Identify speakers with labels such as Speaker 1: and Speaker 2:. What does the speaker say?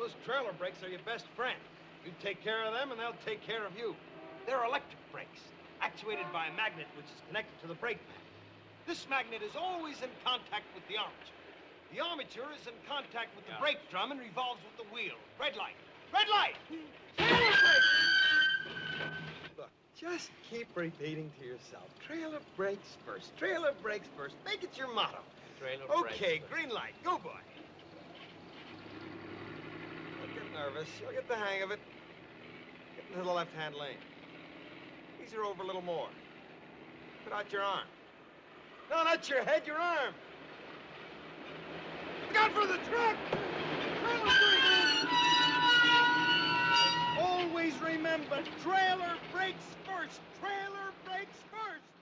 Speaker 1: Those trailer brakes are your best friend. You take care of them, and they'll take care of you. They're electric brakes, actuated by a magnet which is connected to the brake pad. This magnet is always in contact with the armature. The armature is in contact with the brake drum and revolves with the wheel. Red light. Red light! Trailer brakes! Look, just keep repeating to yourself. Trailer brakes first. Trailer brakes first. Make it your motto.
Speaker 2: Trailer brakes.
Speaker 1: Okay, green light. Go, boy. Don't get nervous. You'll get the hang of it. Get into the left-hand lane. Ease her over a little more. Put out your arm. No, not your head, your arm. Look out for the truck! Trailer brakes! Always remember, trailer brakes first. Trailer brakes first.